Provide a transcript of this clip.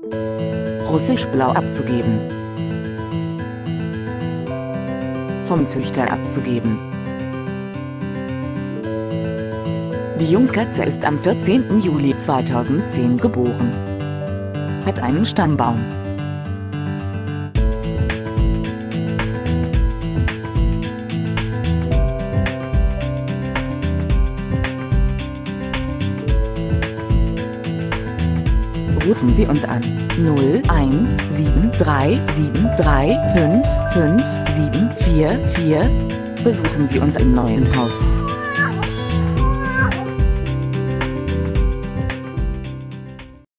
Russisch Blau abzugeben. Vom Züchter abzugeben. Die Jungkatze ist am 14. Juli 2010 geboren. Hat einen Stammbaum. Rufen Sie uns an 017373555744. Besuchen Sie uns im neuen Haus.